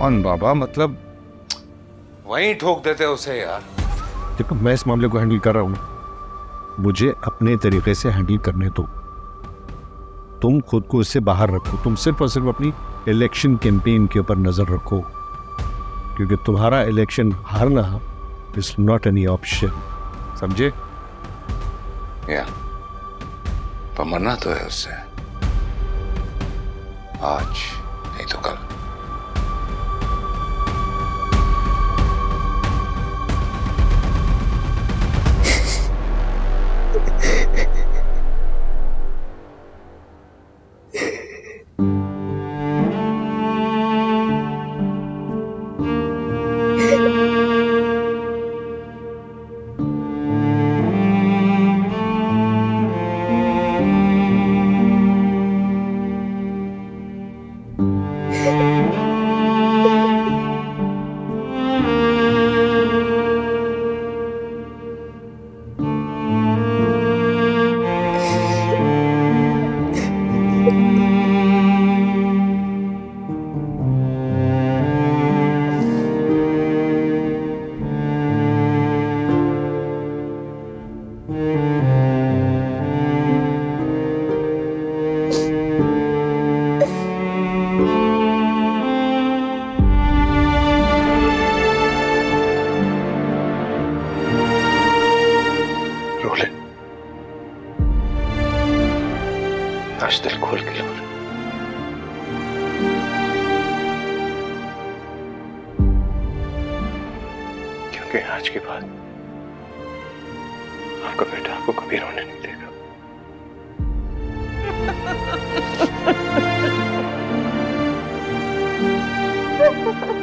On बाबा, मतलब वहीं ठोक देते उसे यार। देखो मैं इस मामले को हैंडल कर रहा हूं, मुझे अपने तरीके से हैंडल करने दो। तुम खुद को इससे बाहर रखो, तुम सिर्फ और सिर्फ अपनी इलेक्शन कैंपेन के ऊपर नजर रखो, क्योंकि तुम्हारा इलेक्शन हारना इज नॉट एनी ऑप्शन, समझे? या पर मरना तो है उससे, आज नहीं तो कल। आज दिल खोल के लो, क्योंकि आज के बाद आपका बेटा आपको कभी रोने नहीं देगा।